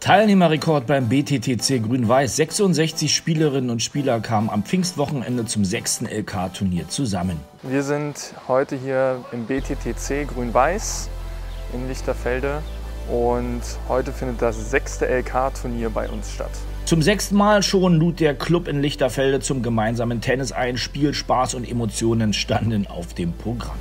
Teilnehmerrekord beim BTTC Grün-Weiß. 66 Spielerinnen und Spieler kamen am Pfingstwochenende zum 6. LK-Turnier zusammen. Wir sind heute hier im BTTC Grün-Weiß in Lichterfelde und heute findet das 6. LK-Turnier bei uns statt. Zum 6. Mal schon lud der Club in Lichterfelde zum gemeinsamen Tennis ein. Spiel, Spaß und Emotionen standen auf dem Programm.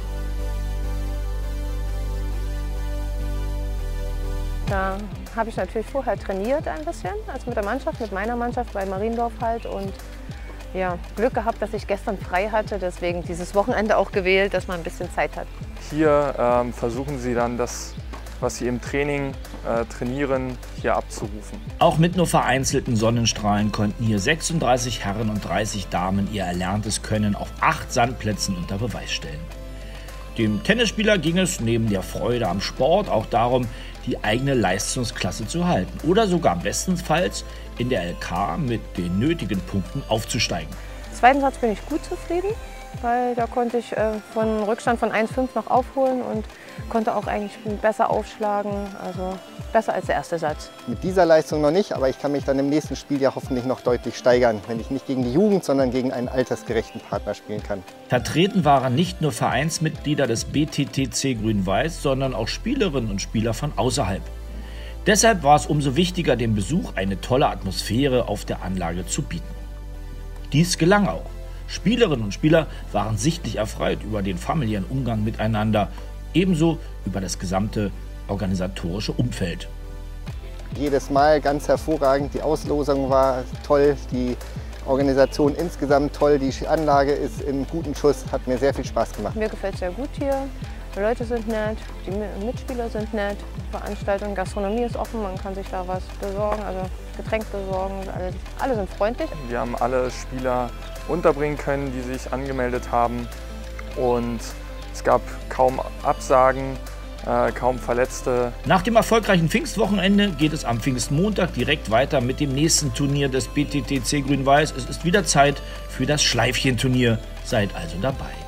Da habe ich natürlich vorher trainiert ein bisschen, also mit der Mannschaft, mit meiner Mannschaft bei Mariendorf halt, und ja, Glück gehabt, dass ich gestern frei hatte, deswegen dieses Wochenende auch gewählt, dass man ein bisschen Zeit hat. Hier versuchen sie dann das, was sie im Training trainieren, hier abzurufen. Auch mit nur vereinzelten Sonnenstrahlen konnten hier 36 Herren und 30 Damen ihr erlerntes Können auf 8 Sandplätzen unter Beweis stellen. Dem Tennisspieler ging es neben der Freude am Sport auch darum, die eigene Leistungsklasse zu halten oder sogar bestenfalls in der LK mit den nötigen Punkten aufzusteigen. Im zweiten Satz bin ich gut zufrieden, weil da konnte ich von Rückstand von 1,5 noch aufholen und konnte auch eigentlich besser aufschlagen, also besser als der erste Satz. Mit dieser Leistung noch nicht, aber ich kann mich dann im nächsten Spiel ja hoffentlich noch deutlich steigern, wenn ich nicht gegen die Jugend, sondern gegen einen altersgerechten Partner spielen kann. Vertreten waren nicht nur Vereinsmitglieder des BTTC Grün-Weiß, sondern auch Spielerinnen und Spieler von außerhalb. Deshalb war es umso wichtiger, dem Besuch eine tolle Atmosphäre auf der Anlage zu bieten. Dies gelang auch. Spielerinnen und Spieler waren sichtlich erfreut über den familiären Umgang miteinander, ebenso über das gesamte organisatorische Umfeld. Jedes Mal ganz hervorragend, die Auslosung war toll, die Organisation insgesamt toll, die Anlage ist in gutem Schuss, hat mir sehr viel Spaß gemacht. Mir gefällt es sehr gut hier, die Leute sind nett, die Mitspieler sind nett, die Veranstaltung, Gastronomie ist offen, man kann sich da was besorgen, also Getränk besorgen, alle sind freundlich. Wir haben alle Spieler unterbringen können, die sich angemeldet haben, und es gab kaum Absagen, kaum Verletzte. Nach dem erfolgreichen Pfingstwochenende geht es am Pfingstmontag direkt weiter mit dem nächsten Turnier des BTTC Grün-Weiß. Es ist wieder Zeit für das Schleifchenturnier. Seid also dabei.